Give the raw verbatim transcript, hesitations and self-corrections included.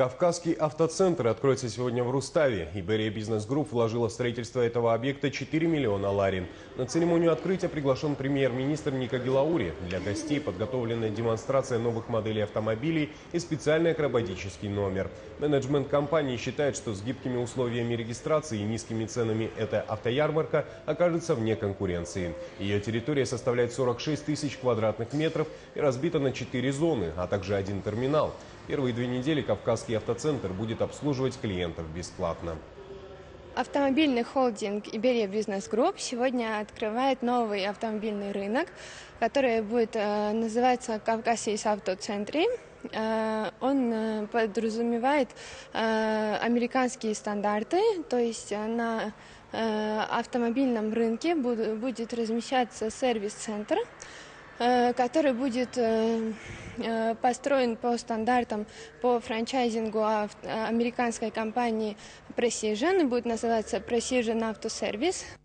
Кавказский автоцентр откроется сегодня в Руставе. Иберия Бизнес Групп вложила в строительство этого объекта четыре миллиона лари. На церемонию открытия приглашен премьер-министр Ника Гилаури. Для гостей подготовлена демонстрация новых моделей автомобилей и специальный акробатический номер. Менеджмент компании считает, что с гибкими условиями регистрации и низкими ценами эта автоярмарка окажется вне конкуренции. Ее территория составляет сорок шесть тысяч квадратных метров и разбита на четыре зоны, а также один терминал. Первые две недели Кавказский автоцентр будет обслуживать клиентов бесплатно. Автомобильный холдинг Иберия Бизнес Групп сегодня открывает новый автомобильный рынок, который будет э, называться Кавказский автоцентр. Э, он э, подразумевает э, американские стандарты, то есть э, на э, автомобильном рынке буд, будет размещаться сервис-центр, который будет построен по стандартам по франчайзингу американской компании Precision, будет называться Precision Auto Service.